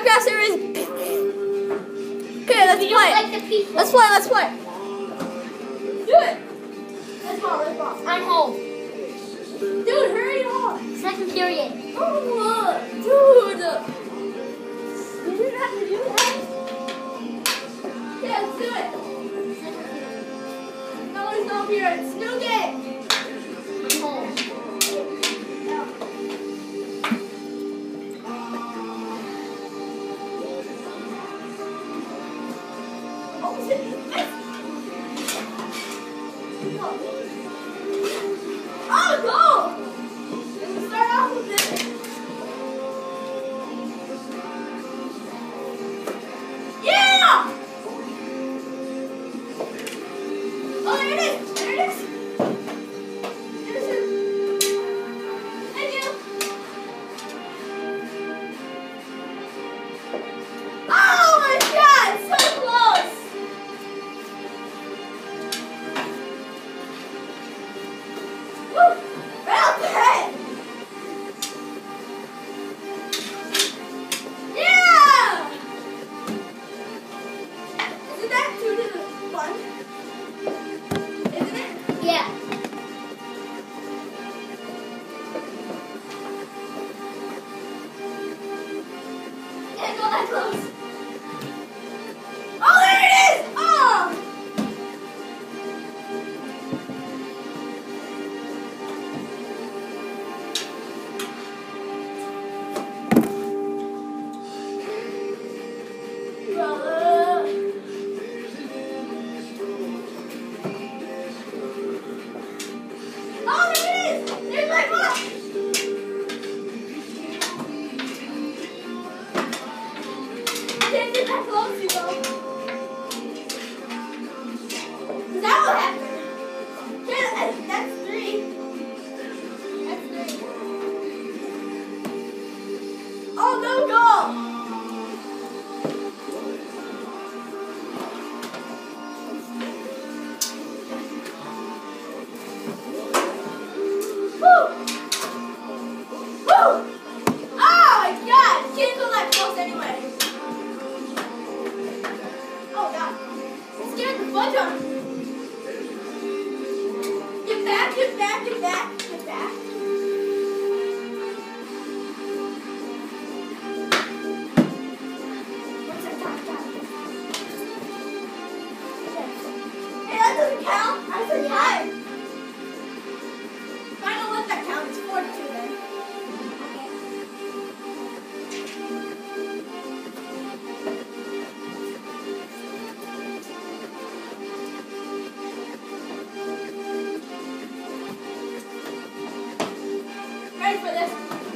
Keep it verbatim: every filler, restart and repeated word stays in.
Minecraft is. Okay, let's We play. don't like the people. Let's play. Let's play. Do it. Let's go. Let's go. I'm home. Dude, hurry up. Second period. Oh, dude. You didn't have to do that. Yeah, let's do it. No one's not here. It's new game. I'm home. Oh, go! Let's start off with this. Yeah! Oh, there it is. There it is. There's it. Thank you. Oh my God! So close. Woo! Right off the head! Yeah! Isn't that two to the one? Isn't it? Yeah. Can't go that close. Oh, there it is! Oh! Brother. Oh, there it is! There's my book! Can't get that close, you know. Is that what happened? Yeah, that's, that's three. That's three. Oh, no goal! Woo! Woo! Oh my God! Can't go that close anyway. Oh God! It scared the fudge out of me. Get back! Get back! Get back! Get back! What's that top top? Hey, that doesn't count. I said hi. If I don't let that count, it's four to two then. Ready for this?